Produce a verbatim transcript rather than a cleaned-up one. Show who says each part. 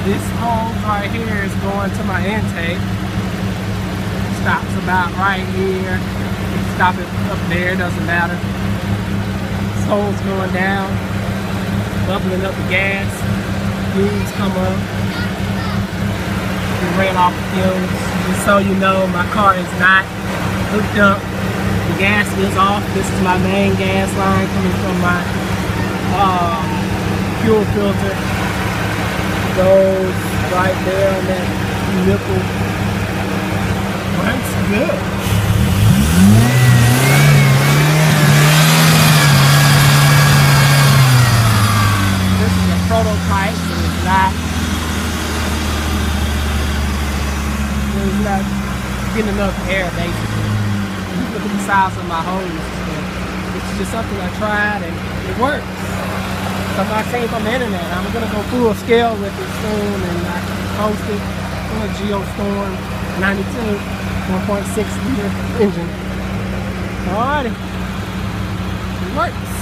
Speaker 1: This hose right here is going to my intake. Stops about right here. Stop it up there, doesn't matter. This hole's going down, bubbling up the gas. Fumes come up. We ran off the fumes. Just so you know, my car is not hooked up. The gas is off. This is my main gas line coming from my um, fuel filter. Goes right there on that nipple. Runs good. This is a prototype, so it's not it's not getting enough air basically. Look at the size of my hose. It's just something I tried and it works. Something I seen from the internet. I'm gonna go full scale with it soon and I can post it on a Geostorm ninety-two one point six liter engine. Alrighty. It works.